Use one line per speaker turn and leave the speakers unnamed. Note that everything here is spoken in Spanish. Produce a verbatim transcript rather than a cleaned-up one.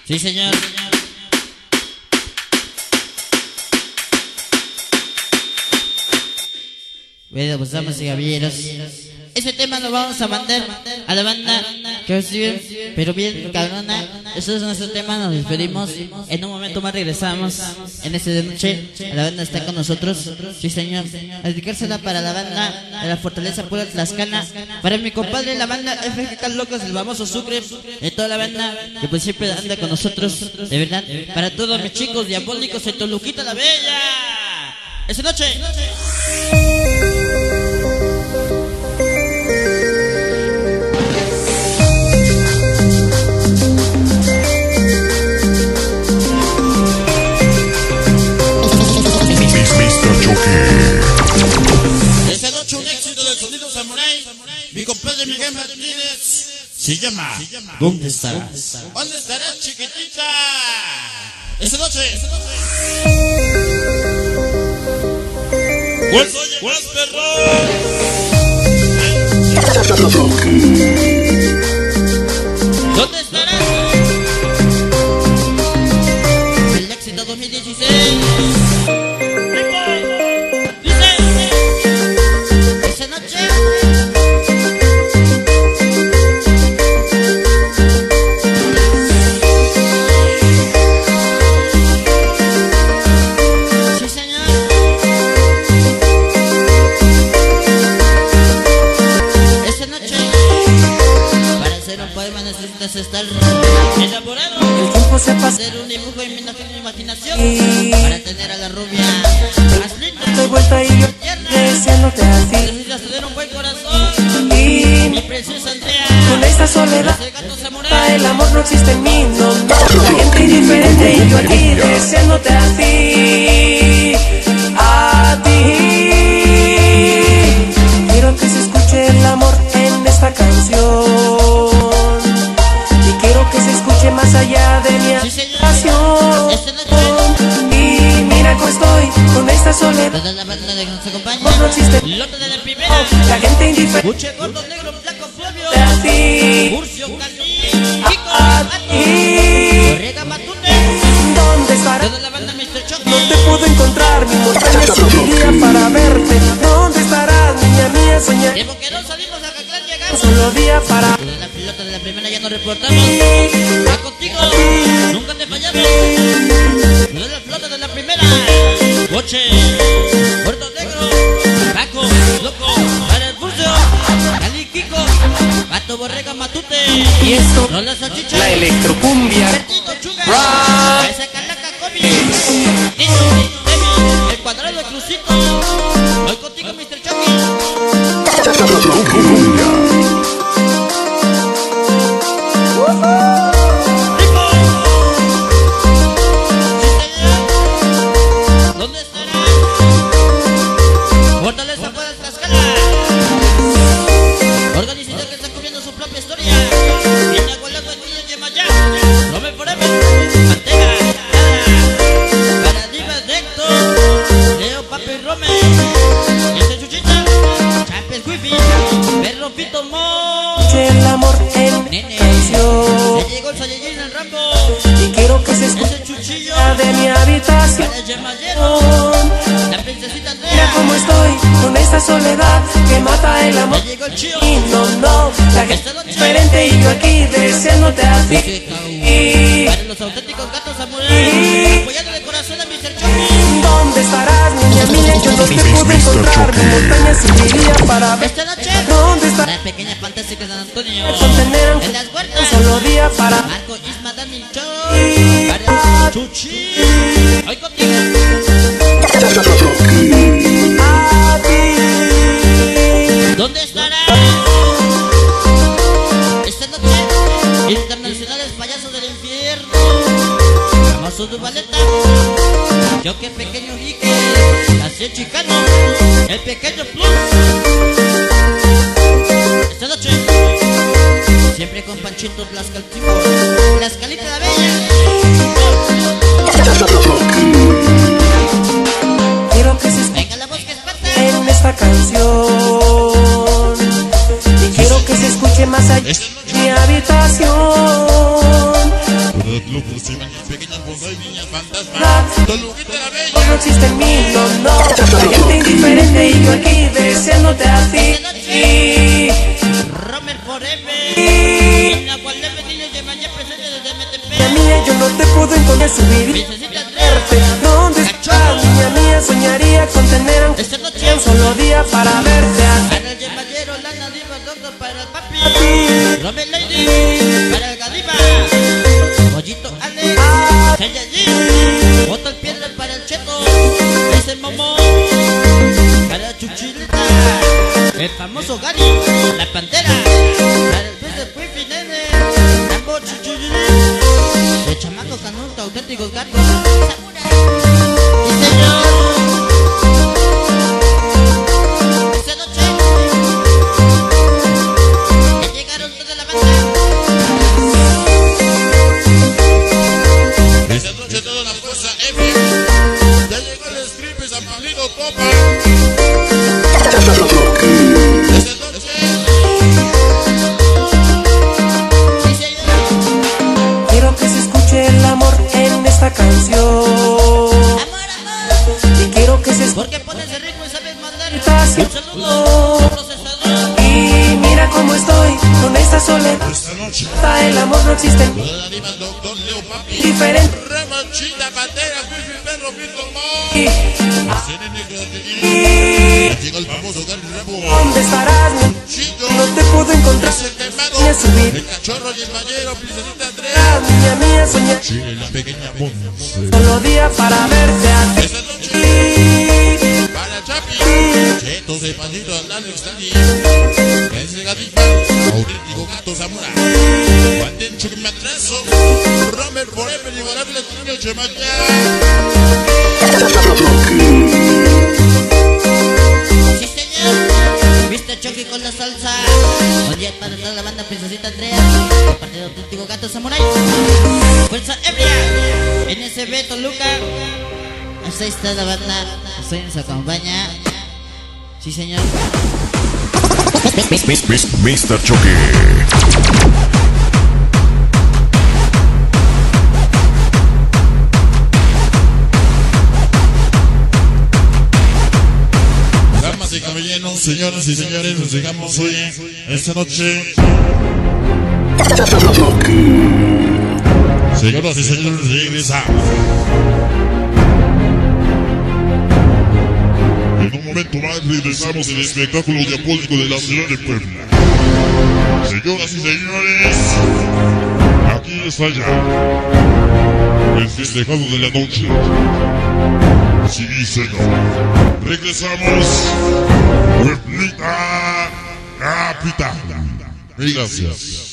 Sí, señor. Bueno, pues damas y caballeros, ese tema lo vamos a mandar a la banda que recibe, pero bien cabrona. Eso es nuestro tema, nos despedimos. En un momento más regresamos en esta noche. La banda está con nosotros, sí señor. A dedicársela para la banda de la Fortaleza Pura Tlaxcala, para mi compadre la banda F G K Locos, el famoso Sucre, de toda la banda que pues siempre anda con nosotros, de verdad. Para todos mis chicos diabólicos en Toluquita la Bella, esa noche.
Esta noche un éxito del sonido samurai. Mi compadre Miguel Martínez se llama
¿Dónde estarás?
¿Dónde estarás, chiquitita? Esta noche. Pues oye más, perro.
¿Dónde estarás? El éxito dos mil dieciséis.
Estar elaborado, el tiempo se pasa,
hacer un dibujo en mi imaginación y para tener a la rubia más linda.
Doy vuelta y yo deseándote a ti.
Necesitas tener un buen corazón
y
mi preciosa Andrea.
Con esta soledad, el amor no existe en mí, no, no. La gente indiferente y yo aquí deseándote a ti, a ti. Quiero que se escuche el amor en esta canción. Más allá de mi habitación, y mira cómo estoy con esta soledad.
Toda la banda de que nos acompaña,
no existe
Lote de la primera,
la gente indiferente.
Buche Gordo Negro Blanco Flavio,
a ti,
Murcio Cali, Kiko,
a ti,
Borrega Matute.
¿Dónde estarás?
Toda la banda mister Chucky.
No te puedo encontrar, mi montaña subiría para verte. ¿Dónde estarás, niña mía, soñar?
Tiempo que no salimos a Caclán, llegamos.
Solo día para
Toda la pelota de la primera ya nos reportamos. Va contigo, nunca te fallamos. Toda la flota de la primera. Boche, Puerto Negro, Paco, Loco, para el Murcio, Cali, Kiko, Pato, Borrega, Matute.
y esto,
No la salchicha,
la electrocumbia.
Bertito, Chuga, esa Calaca, Kobe, Niño, Demi, el cuadrado de Crucito. Voy contigo, mister Chucky. ¿Dónde estará? Fortaleza para Tlaxcala. Organizada que está cubriendo su propia historia. Viene a Gualaco, el niño de Maya. Rome Forever. Mantega. Para Diva Decto. Leo Papi Rome. Este Chuchita. Chapes Wifi. Perro Pito Mo.
El amor en
Nene.
canción.
Se llegó el Saiyajin en el Rambo.
Y quiero que se escuche
Ese Chuchillo.
de mi habitación.
Para el Yemayero. La princesita Andrea.
Mira cómo estoy con esta soledad que mata el amor.
Ya llegó el Chío.
Y no, no, la gente es diferente y yo aquí deseándote a ti. Y
Para los auténticos gatos samurai, apoyando de corazón a mister Chucky.
¿dónde estarás, niña mía? Yo no te pude encontrar. Mi montaña subiría para ver.
Esta noche,
¿Dónde está?
la pequeña fantástica de San Antonio.
Contener
En las huertas,
solo día para
Marco, Isma, Dani, Cho. Para Chuchi. Hoy contigo.
a ti.
¿Dónde estará? Esta noche, internacionales payasos del infierno. Famoso Duvaleta. Yo que pequeño Ike. Así el chicano. El pequeño plus. Esta noche, siempre con Panchito Tlaxcaltivo. Tlaxcalita la Bella.
Quiero que se escuche
Venga la voz que espanta.
en esta canción. Y quiero que se escuche más allá de mi habitación.
Los próximos pequeños bonsai, niñas fantasmas. Toluquita la bella.
No existe en mí, no, no. Hay gente indiferente y yo aquí deseándote a ti.
Romer Forever. En la cual debe niño que vaya presente desde M T P.
Niña mía, yo no te puedo encontrar subir.
Princesita Andrea.
¿Dónde estás, niña mía? Soñaría con tener aunque
Esta noche
un solo día para verte a
para el Yemallero, Lana Diva, Doctor para el papi. Romer Lady para el Gadiva. Pollito Alex. Saiyajin. Otro el piedra para el Cheto. Es el Momo. Para Chuchilita. El famoso Gary. La Pantera. Para el pez de Puifi, nene. Rambo Chuchilín. El chamaco canuto, auténticos gatos. Y señor. Esta noche. Ya llegaron toda la banda.
Esta noche toda la fuerza F. Ya llegó el strip San Pablito Copa. Esta noche.
Quiero que se escuche el amor en esta canción.
Amor, amor.
Y quiero que se escuche.
¿Por qué pones el ritmo y sabes mandar?
Estás-
Un saludo, procesador.
Y mira cómo estoy con esta soledad.
Esta noche.
El amor no existe en mí.
Toda la diva, doctor Leo Papi.
Diferente.
Ramonchita, Pantera, Puifi, Perro, Pinto, Mo.
Y
Cene Negro de Guille. Ya llegó el famoso Gary Rambo.
¿dónde estarás? mi-
Chico.
No te puedo encontrar.
Es el quemado.
Voy a subir.
El cachorro y el ballero, princesita
Ah,
Andrea.
niña mía, soñar
Chile, la pequeña Ponce.
solo día para verte a ti.
Esta noche. Para Chapi. Chetos de Pandito, Alex Dani. Ese gatito. Auténtico gato Zamora. Guantencho que me atraso. Romer Forever, igualable niño Chemaya.
Sí, señor. Viste Chucky con la salsa. Oye, para toda la banda Princesita Andrea. El partido auténtico gato samurai. Fuerza ebria. N S B Toluca. Ahí está la banda. Estoy en su acompaña. Sí, señor.
mister Chucky.
Damas y caballeros, señoras y señores, nos llegamos hoy, esta noche. Señoras y señores, regresamos. En un momento más regresamos al espectáculo diabólico de la ciudad de Puebla. Señoras y señores, aquí está ya el festejado de la noche. Sí, señor. Regresamos. Pueblita Capital. Gracias.